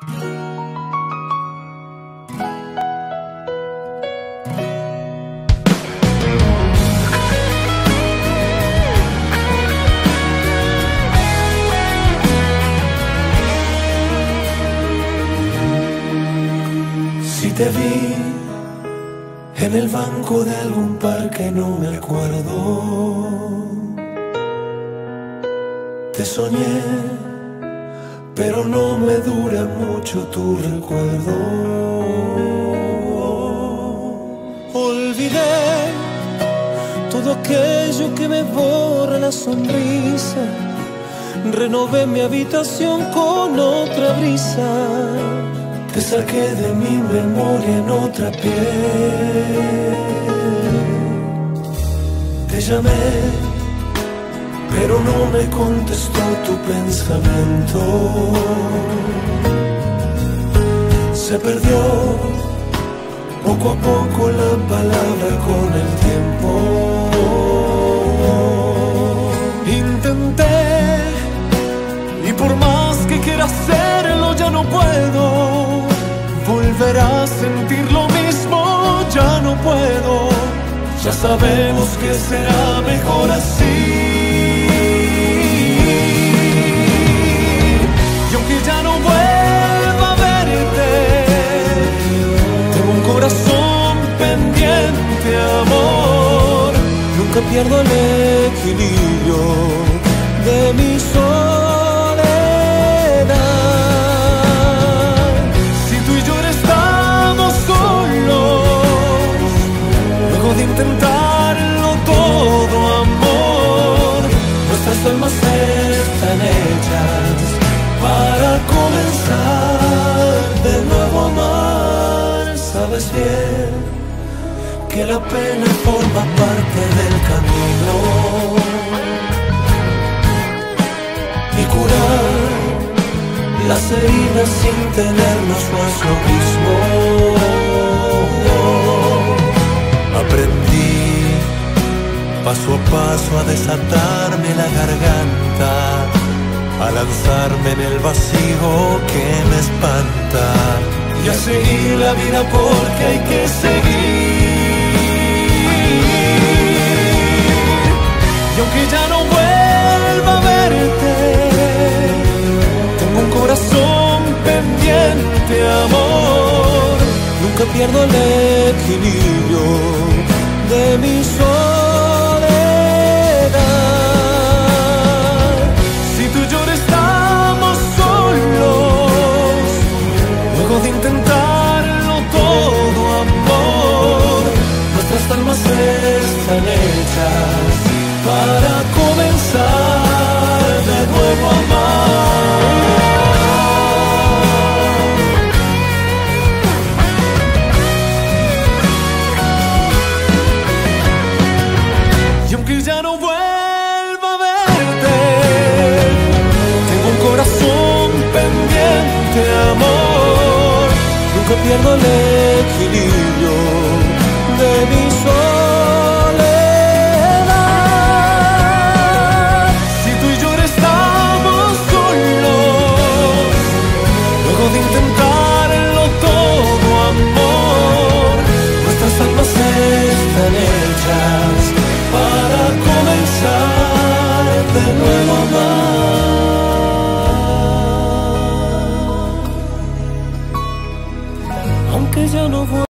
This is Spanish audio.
Si te vi en el banco de algún parque, no me acuerdo. Te soñé, pero no me dura mucho tu recuerdo. Olvidé todo aquello que me borra la sonrisa. Renové mi habitación con otra brisa. Te saqué de mi memoria en otra piel. Te llamé, pero no me contestó tu pensamiento. Se perdió poco a poco la palabra con el tiempo. Intenté, y por más que quiera hacerlo ya no puedo. Volver a sentir lo mismo ya no puedo. Ya sabemos que será mejor así. Y aunque ya no vuelva a verte, tengo un corazón pendiente, amor. Nunca pierdo el equilibrio de mi soledad. Si tú y yo estamos solos, luego de intentarlo todo, amor, nuestras almas están hechas para comenzar de nuevo a amar. Sabes bien que la pena forma parte del camino, y curar las heridas sin tenernos no es lo mismo. Aprendí paso a paso a desatarme la garganta, a lanzarme en el vacío que me espanta, y a seguir la vida porque hay que seguir. Y aunque ya no vuelva a verte, tengo un corazón pendiente, amor. Nunca pierdo el equilibrio de mi soledad. Si tú y yo estamos solos, luego de intentarlo todo, amor, nuestras almas están hechas para comenzar de nuevo a amar. Y aunque ya no vuelva a verte, tengo un corazón pendiente, amor. Nunca pierdo el equilibrio de mi soledad. Si tú y yo estamos solos, luego de intentarlo todo, amor, nuestras almas están hechas para comenzar de nuevo a amar. Aunque ya no voy